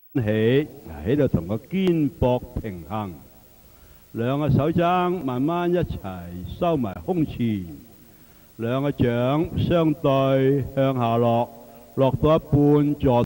起喺度同個肩膊平衡，兩個手踭慢慢一齊收埋胸前，兩個掌相對向下落，落到一半坐，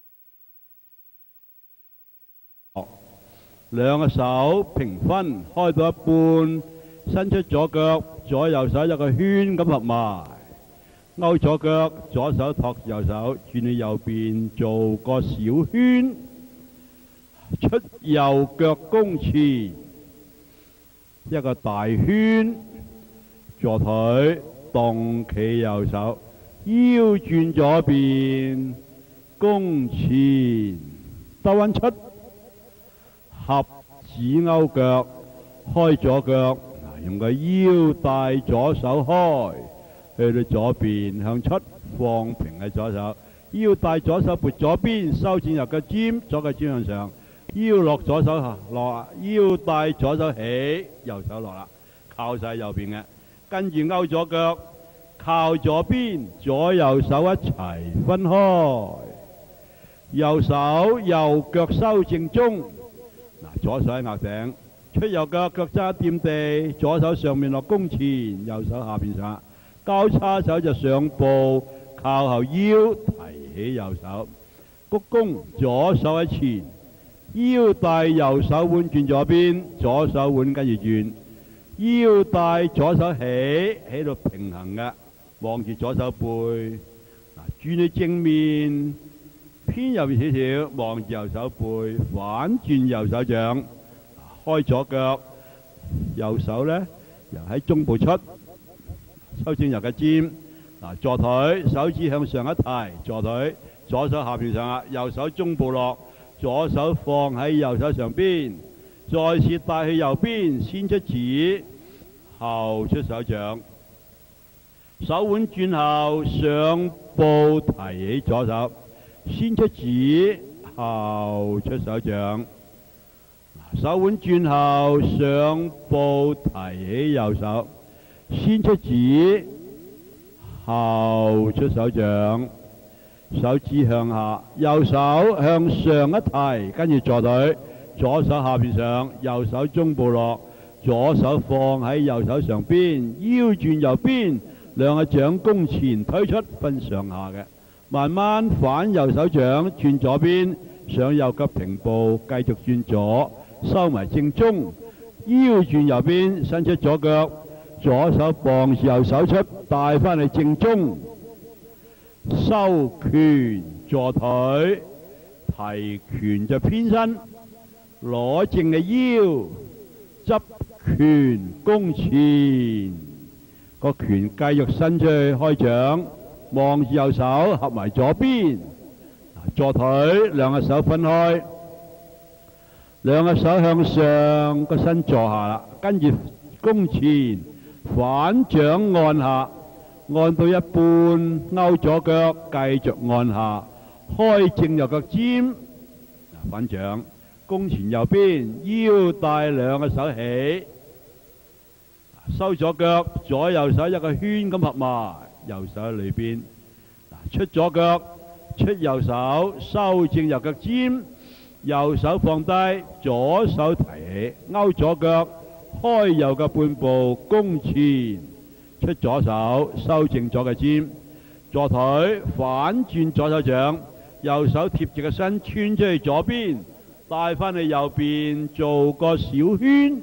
兩個手平分開到一半，伸出左腳，左右手一個圈咁合埋，勾左腳，左手托右手，轉去右邊做個小圈，出右腳弓前，一個大圈，坐腿，動企右手，腰轉左邊，弓前，兜彎出，合指勾腳，開左腳，用個腰帶左手開，去到左邊向出，放平喺左手，腰帶左手撥左邊，收轉右腳尖，左腳尖向上，腰落左手下落，腰帶左手起，右手落啦，靠晒右邊嘅，跟住勾左腳，靠左邊，左右手一齊分開，右手右腳收正中，左手喺額頂，出右腳腳踭掂地，左手上面落弓前，右手下邊上，交叉手就上步，靠後腰提起右手，鞠躬，左手喺前，腰帶右手腕轉左邊，左手腕跟住轉，腰帶左手起，喺度平衡嘅，望住左手背，轉去正面，偏右邊少少，望住右手背，反轉右手掌，開左腳，右手呢又喺中部出，收正右腳尖，坐腿，手指向上一提，坐腿，左手下邊上下，右手中部落，左手放喺右手上邊，再次帶去右邊，先出指，後出手掌，手腕轉後，上步提起左手，先出指，後出手掌，手腕轉後，上步提起右手，先出指，後出手掌，手指向下，右手向上一提，跟住坐腿，左手下邊上，右手中部落，左手放喺右手上邊，腰轉右邊，兩個掌弓前推出，分上下嘅，慢慢反右手掌轉左邊，上右腳平步，繼續轉左，收埋正中，腰轉右邊，伸出左腳，左手傍住右手出，帶翻去正中，收拳坐腿，提拳就偏身，攞正嘅腰，執拳弓前，個拳繼續伸出去開掌，望住右手合埋左邊，坐腿，兩個手分開，兩個手向上，個身坐下啦，跟住弓前，反掌按下，按到一半，勾左腳，繼續按下，開正右腳尖，反掌，弓前右邊，腰帶兩個手起，收左腳，左右手一個圈咁合埋，右手喺裏邊，出左腳，出右手，收正右腳尖，右手放低，左手提起，勾左腳，開右腳半步，弓前，出左手，收正左腳尖，坐腿，反轉左手掌，右手貼住個身，穿出去左邊，帶翻去右邊，做個小圈，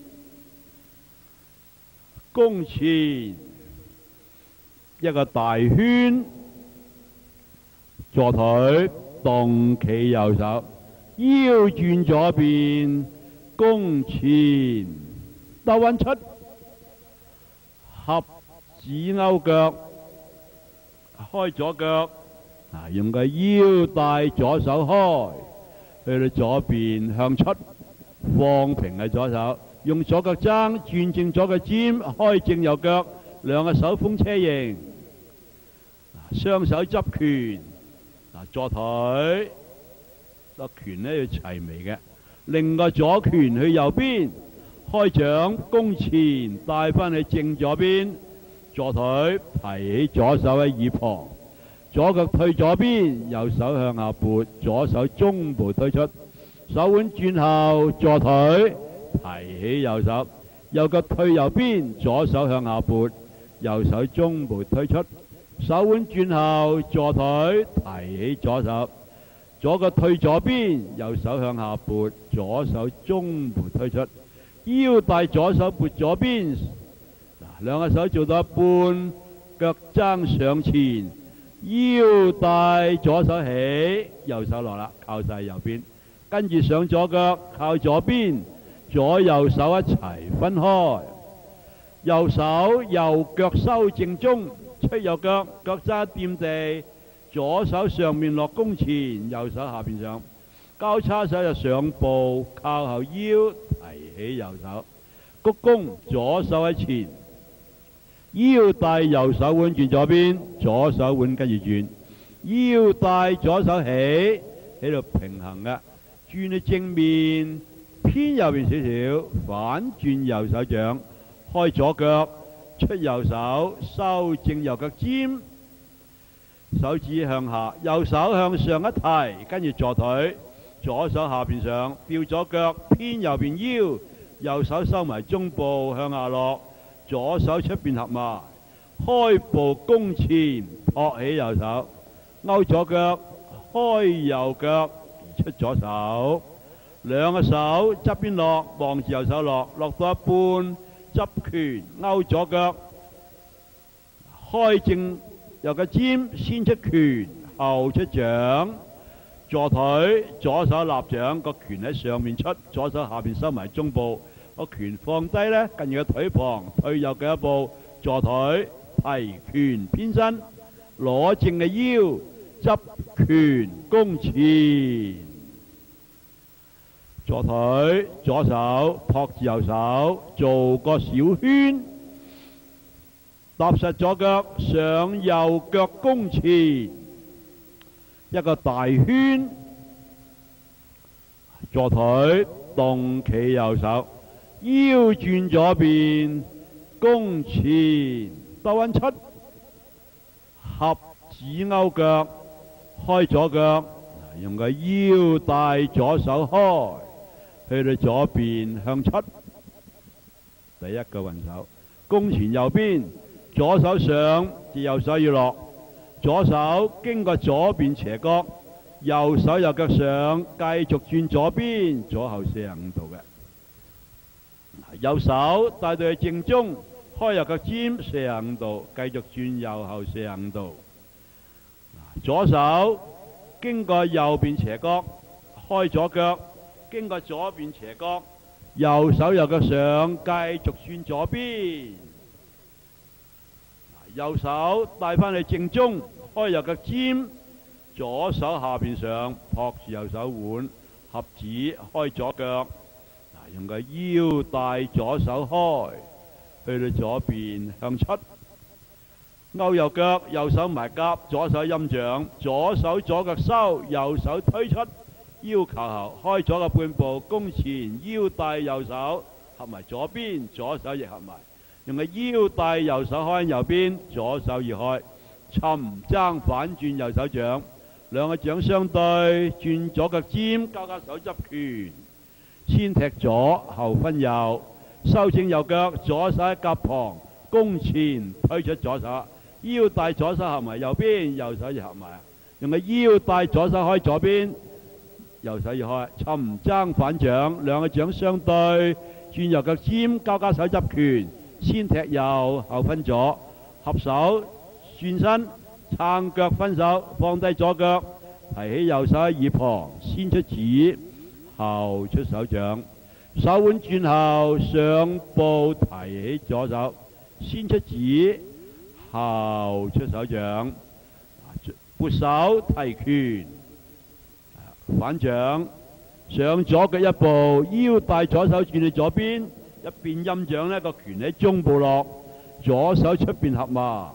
弓前，一個大圈，坐腿，動企右手，腰轉左邊，弓前，兜彎出，合指勾腳，開左腳，用個腰帶左手開，去到左邊向出，放平喺左手，用左腳踭轉正左腳尖，開正右腳，兩個手風車形，雙手執拳，坐腿，個拳呢要齊眉嘅，另外左拳去右邊，開掌弓前，帶翻去正左邊，坐腿，提起左手喺耳旁， 左腳退左邊，右手向下撥，左手中部推出，手腕轉後坐腿，提起右手，右腳退右邊，左手向下撥，右手中部推出，手腕轉後坐腿，提起左手，左腳退左邊，右手向下撥，左手中部推出，腰帶左手撥左邊，兩個手做到一半，腳踭上前，腰帶左手起，右手落啦，靠晒右邊，跟住上左腳靠左邊，左右手一齊分開，右手右腳收正中，出右腳，腳踭掂地，左手上面落弓前，右手下邊上，交叉手就上步，靠後腰，提起右手，鞠躬，左手喺前，腰帶右手腕轉左邊，左手腕跟住轉，腰帶左手起，喺度平衡嘅，轉去正面，偏右邊少少，反轉右手掌，開左腳，出右手，收正右腳尖，手指向下，右手向上一提，跟住坐腿，左手下邊上，吊左腳，偏右邊腰，右手收埋中部向下落，左手出邊合埋，開步弓前，托起右手，勾左腳，開右腳，出左手，兩個手側邊落，望住右手落，落到一半，執拳，勾左腳，開正右腳尖，先出拳，後出掌，坐腿，左手立掌，個拳喺上面出，左手下邊收埋中部，個拳放低呢，近住個腿旁，退右腳一步，坐腿，提拳偏身，攞正嘅腰，執拳弓前，坐腿，左手托住右手，做個小圈，踏實左腳，上右腳弓前，一個大圈，坐腿，動企右手，腰轉左邊，弓前，兜彎出，合指勾腳，開左腳，用個腰帶左手開，去到左邊向出，第一個運手，弓前右邊，左手上，右手要落，左手經過左邊斜角，右手右腳上，繼續轉左邊，左後45度嘅。右手帶到去正中，開右腳尖45度，繼續轉右後45度。左手經過右邊斜角，開左腳，經過左邊斜角，右手右腳上，繼續轉左邊。右手帶返去正中，開右腳尖，左手下邊上，托住右手腕，合指開左腳，用個腰帶左手開，去到左邊向出，勾右腳，右手埋夾，左手陰掌，左手左腳收，右手推出，腰靠後，開左嘅半步，弓前，腰帶右手合埋左邊，左手亦合埋。用個腰帶右手開右邊，左手要開，尋爭反轉右手掌，兩個掌相對，轉左腳尖，交叉手執拳，先踢左後分右，收正右腳，左手喺夾旁，弓前推出左手，腰帶左手合埋右邊，右手要合埋，用個腰帶左手開左邊，右手要開，尋爭反掌，兩個掌相對，轉右腳尖，交叉手執拳，先踢右後分左，合手轉身撐腳分手，放低左腳，提起右手喺耳旁，先出指後出手掌，手腕轉後上步，提起左手，先出指後出手掌，撥手提拳，反掌上左腳一步，腰帶左手轉去左邊，一變陰掌呢個拳喺中部落，左手出邊合埋，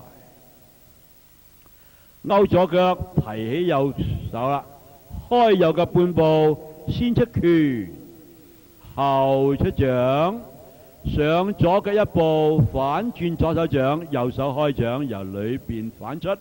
勾左腳提起右手啦，開右腳半步，先出拳後出掌，上左腳一步，反轉左手掌，右手開掌，由裏邊反出，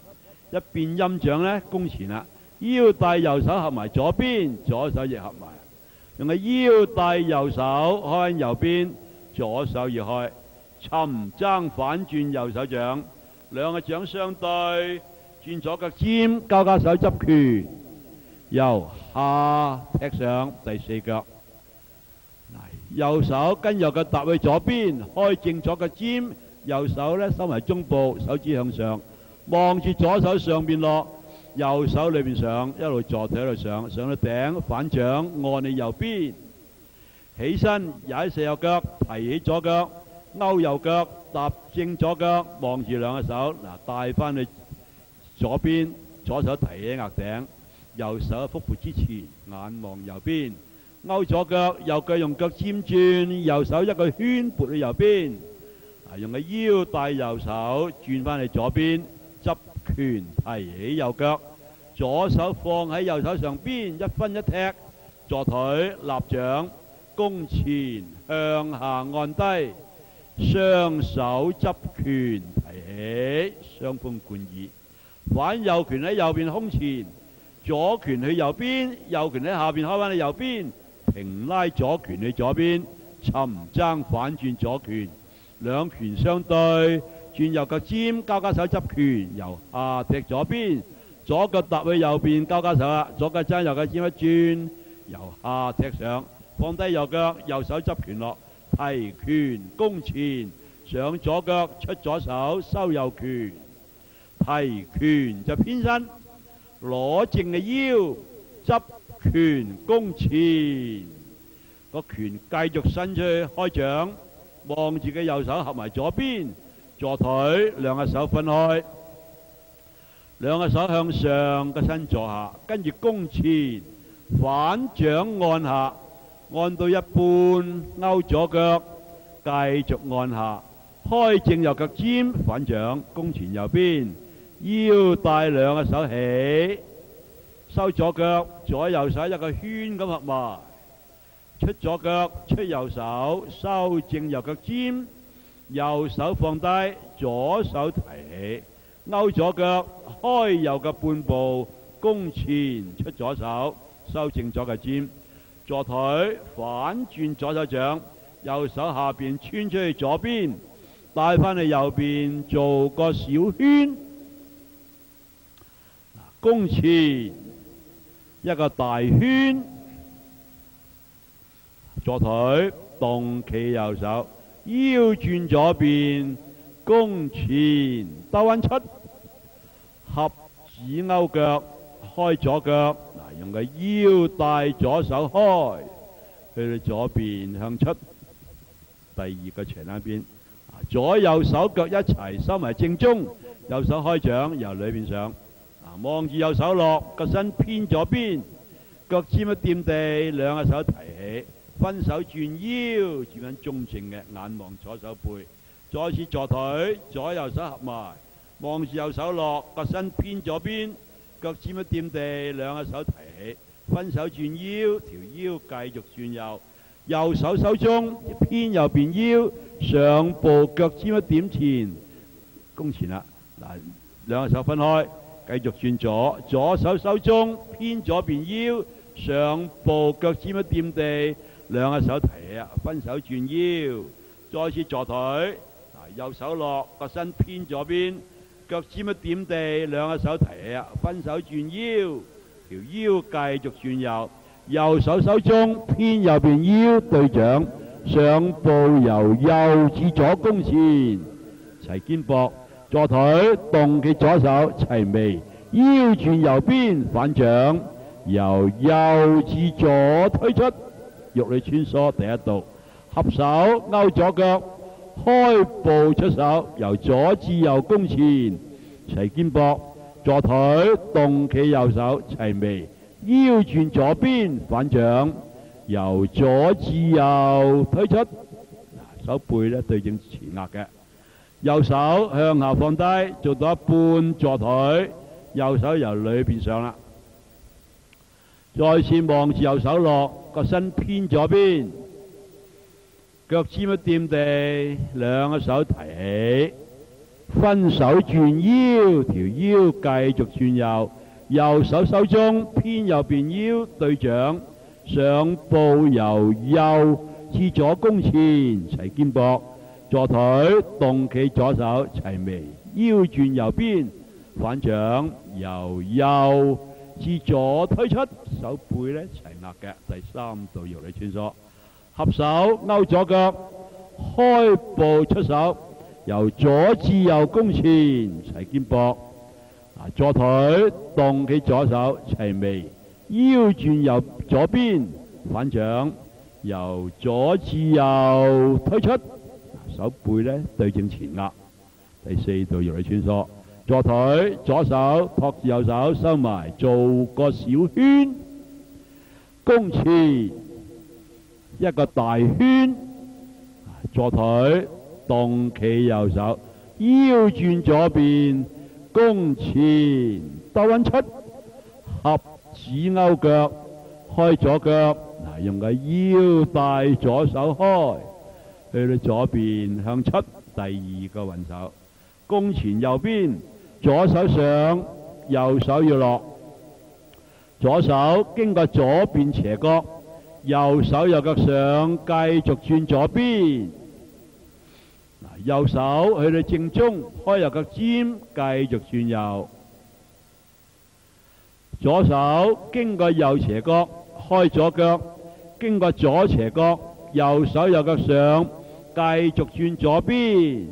一變音掌呢，弓前啦。腰帶右手合埋左邊，左手亦合埋。用個腰帶右手開右邊，左手亦開。尋爭反轉右手掌，兩個掌相對，轉左腳尖，交手執拳，由下踢上第四腳。右手跟右腳踏去左邊，開正左腳尖，右手呢收埋中部，手指向上，望住左手上邊落，右手裏邊上，一路坐腿一路上，上到頂反掌按你右邊，起身踩四右腳，提起左腳，勾右腳，踏正左腳，望住兩個手，帶翻去左邊，左手提起額頂，右手腹部之前，眼望右邊。勾左腳，右腳用腳尖轉，右手一個圈撥去右邊，用個腰帶右手轉翻去左邊，執拳提起右腳，左手放喺右手上邊，一分一踢，坐腿立掌，弓前向下按低，雙手執拳提起，雙風貫耳，反右拳喺右邊胸前，左拳去右邊，右拳喺下邊開翻去右邊。平拉左拳去左邊，尋爭反轉左拳，兩拳相對，轉右腳尖，交手執拳，由下踢左邊，左腳踏去右邊，交手啦，左腳爭右腳尖一轉，由下踢上，放低右腳，右手執拳落，提拳弓前，上左腳出左手收右拳，提拳就偏身，攞正嘅腰，執拳弓前，個拳繼續伸出去開掌，望住嘅右手合埋左邊，坐腿，兩個手分開，兩個手向上，個身坐下，跟住弓前反掌按下，按到一半勾左腳，繼續按下，開正右腳尖，反掌弓前右邊，腰帶兩個手起。收左腳，左右手一個圈咁合埋，出左腳，出右手，收正右腳尖，右手放低，左手提起，勾左腳，開右腳半步，弓前出左手，收正左腳尖，坐腿反轉左手掌，右手下邊穿出去左邊，帶翻去右邊，做個小圈，弓前。一個大圈，左腿動企右手，腰轉左邊，弓前兜彎出，合指勾腳，開左腳，用個腰帶左手開，去到左邊向出，第二個斜單邊，左右手腳一齊收埋正中，右手開掌由裏邊上。望住右手落，個身偏左邊，腳尖一掂地，兩個手提起，分手轉腰，轉緊中正嘅，眼望左手背，再次坐腿，左右手合埋，望住右手落，個身偏左邊，腳尖一掂地，兩個手提起，分手轉腰，條腰繼續轉右，右手手中偏右邊腰，上步腳尖一點前，弓前啦，嗱，兩個手分開。繼續轉左，左手手中偏左邊腰，上步腳尖一掂地，兩個手提起，分手轉腰，再次坐腿，右手落，個身偏左邊，腳尖一點地，兩個手提起，分手轉腰，條腰繼續轉右，右手手中偏右邊腰對掌，上步由右至左弓前，齊肩膊。坐腿動起左手齊眉，腰轉右邊反掌，由右至左推出，玉裏穿梭第一度，合手勾左腳，開步出手，由左至右弓前，齊肩膊。坐腿動起右手齊眉，腰轉左邊反掌，由左至右推出，手背咧對正前額嘅。右手向下放低，做到一半坐腿，右手由裏邊上啦。再次望住右手落，個身偏左邊，腳尖一掂地，兩個手提起， 分手轉腰，條腰繼續轉右，右手收中，偏右邊腰對掌，上步由右至左弓前，齊肩膊，左腿動企左手齊眉，腰轉右邊，反掌由右至左推出，手背呢齊壓嘅。第三度肉裏穿梭，合手勾左腳，開步出手，由左至右弓前，齊肩膊，左腿動起左手齊眉，腰轉右左邊，反掌由左至右推出，手背呢對正前壓。第四度肉裏穿梭，左腿左手托住右手收埋，做個小圈，弓前一個大圈，左腿動企右手，腰轉左邊，弓前兜穩出，合指勾腳，開左腳，用個腰帶左手開，去到左邊向出，第二個運手，弓前右邊，左手上，右手要落，左手經過左邊斜角，右手右腳上，繼續轉左邊，右手去到正中，開右腳尖，繼續轉右，左手經過右斜角，開左腳，經過左斜角，右手右腳上，繼續轉左邊，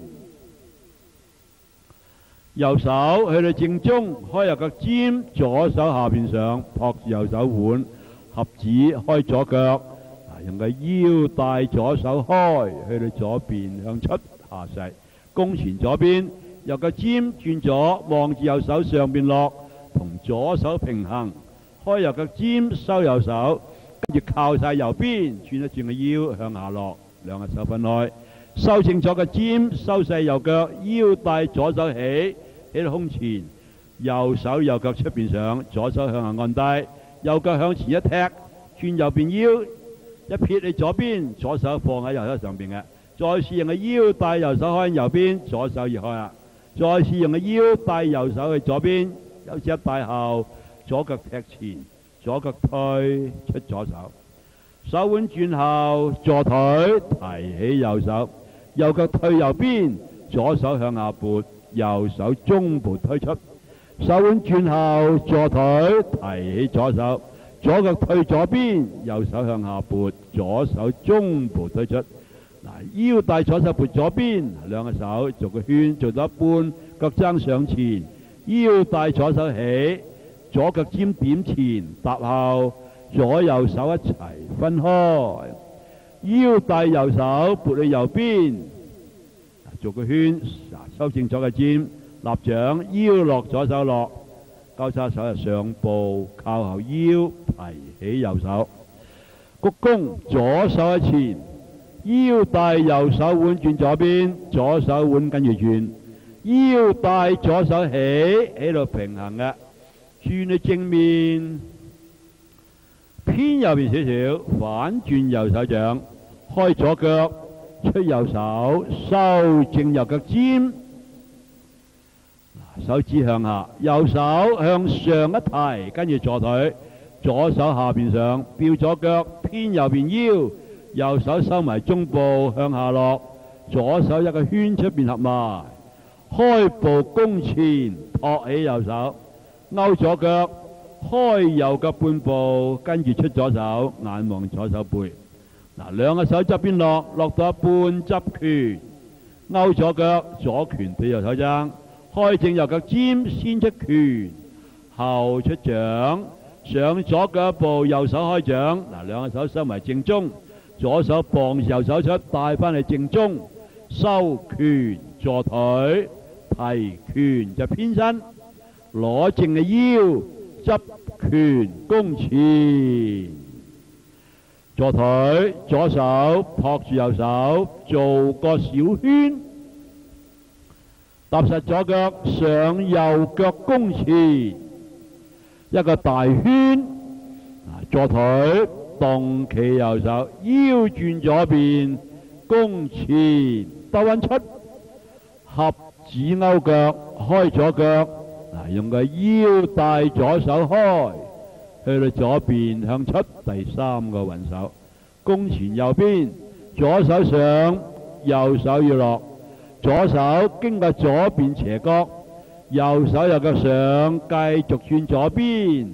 右手去到正中，開右腳尖，左手下邊上，托住右手腕，合指開左腳，用個腰帶左手開，去到左邊向出下勢，弓前左邊，右腳尖轉左，望住右手上邊落，同左手平衡，開右腳尖收右手，跟住靠晒右邊，轉一轉個腰向下落，兩個手分開，收正左腳尖，收細右腳，腰帶左手起到胸前，右手右腳出邊上，左手向下按低，右腳向前一踢，轉右邊腰，一撇你左邊，左手放喺右手上邊嘅，再試用個腰帶右手開右邊，左手移開啦，再試用個腰帶右手去左邊，有時一帶後，左腳踢前，左腳推出左手，手腕轉後，左腿提起右手，右腳退右邊，左手向下撥，右手中撥推出，手腕轉後，左腿提起左手，左腳退左邊，右手向下撥，左手中撥推出。腰帶左手撥左邊，兩個手做個圈，做到一半，腳踭上前，腰帶左手起，左腳尖點前，踏後，左右手一齊分開，腰帶右手撥去右邊，做個圈，收正左嘅尖，立掌，腰落左手落，交叉手上步，靠後腰，提起右手，鞠躬，左手喺前，腰帶右手腕轉左邊，左手腕跟住轉，腰帶左手起，喺度平衡嘅，轉去正面，偏右邊少少，反轉右手掌，開左腳，出右手，收正右腳尖，手指向下，右手向上一提，跟住左腿，左手下邊上，吊左腳，偏右邊腰，右手收埋中部向下落，左手一個圈出邊合埋，開步弓前，托起右手，勾左腳，開右腳半步，跟住出左手，眼望左手背。兩個手側邊落，落到一半執拳，勾左腳，左拳對右手踭，開正右腳尖，先出拳，後出掌，上左腳一步，右手開掌。兩個手收埋正中，左手傍右手出，帶翻去正中，收拳坐腿，提拳就偏身，攞正嘅腰，執拳弓前，左腿左手托住右手，做個小圈，踏實左腳上右腳弓前，一個大圈，左腿動企右手，腰轉左邊，弓前兜穩出，合指勾腳，開左腳。嗱，用個腰帶左手開，去到左邊向出，第三個雲手。弓前右邊，左手上，右手要落。左手經過左邊斜角，右手右腳上，繼續轉左邊。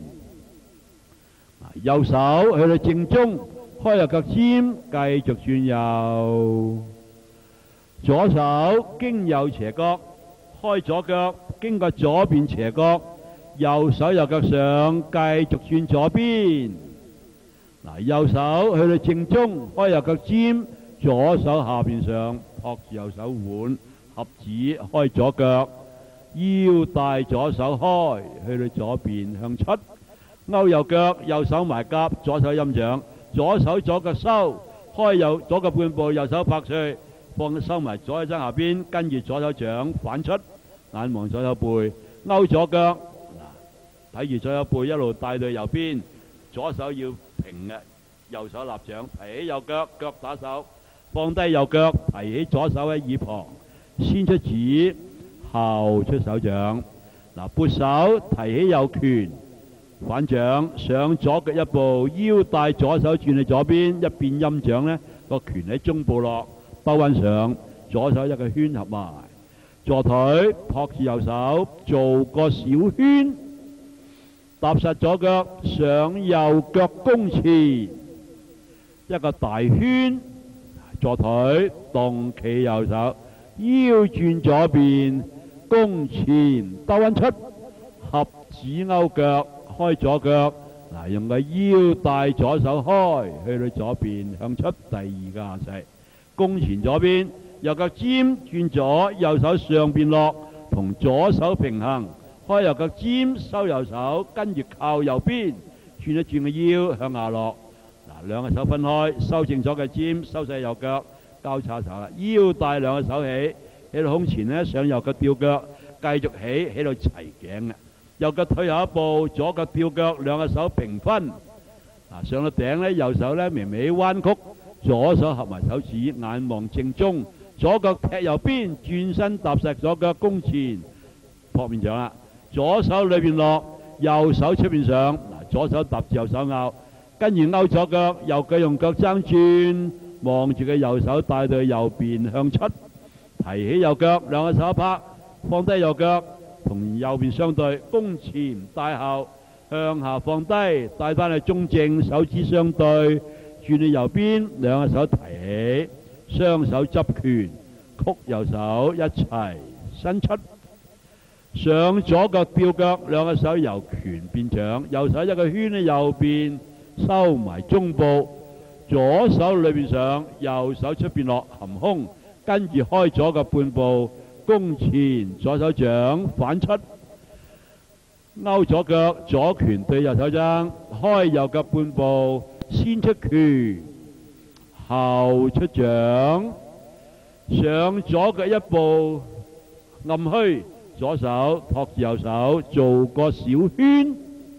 右手去到正中，開右腳尖，繼續轉右。左手經右斜角，開左腳，經過左邊斜角，右手右腳上，繼續轉左邊。嗱，右手去到正中，開右腳尖，左手下邊上，托住右手腕，合指開左腳，腰帶左手開，去到左邊向出，勾右腳，右手埋夾，左手陰掌，左手左腳收，開左腳半步，右手拍碎，放收埋左手踭下邊，跟住左手掌反出，眼望左手背，勾左腳，睇住左手背一路帶到右邊，左手要平嘅，右手立掌，提起右腳，腳打手，放低右腳，提起左手喺耳旁，先出指，後出手掌。嗱，撥手提起右拳，反掌上左腳一步，腰帶左手轉去左邊，一變陰掌呢個拳喺中部落，兜翻上，左手一個圈合埋，左腿托住右手，做個小圈，踏實左腳上右腳弓前，一個大圈，左腿動企右手，腰轉左邊，弓前兜翻出，合指勾腳，開左腳。嗱，用個腰帶左手開，去到左邊向出，第二個下勢，弓前左邊，右腳尖轉左，右手上邊落，同左手平衡，開右腳尖收右手，跟住靠右邊，轉一轉個腰向下落。嗱，兩個手分開，收正左腳尖，收細右腳，交叉手啦。腰帶兩個手起，起到胸前呢，上右腳吊腳，繼續起到齊頸嘅。右腳退後一步，左腳吊腳，兩個手平分。上到頂呢，右手呢微微彎曲，左手合埋手指，眼望正中，左腳踢右邊，轉身踏實左腳弓前，撲面掌啦。左手裏邊落，右手出邊上。左手搭住右手拗，跟住勾左腳，右腳用腳踭轉，望住佢右手帶到右邊向出，提起右腳，兩個手拍，放低右腳。同右邊相對，弓前帶後，向下放低，帶翻去中正，手指相對，轉去右邊，兩個手提起，雙手執拳，曲右手一齊伸出，上左腳吊腳，兩個手由拳變掌，右手一個圈喺右邊，收埋中部，左手裏邊上，右手出邊落，含胸，跟住開左腳半步。弓前左手掌反出，勾左腳，左拳對右手踭，開右腳半步，先出拳，後出掌，上左腳一步，暗虛，左手托住右手，做個小圈，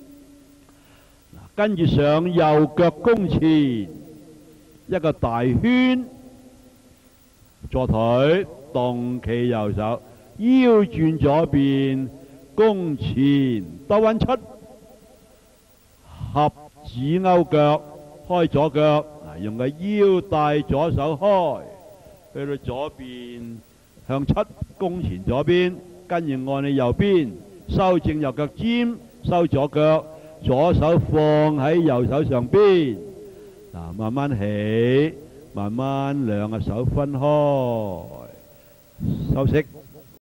跟住上右腳弓前，一個大圈，左腿。動企右手，腰轉左邊，弓前兜彎出，合指勾腳，開左腳，用個腰帶左手開，去到左邊向出，弓前左邊，跟住按你右邊，收正右腳尖，收左腳，左手放喺右手上邊，慢慢起，慢慢兩個手分開。休息。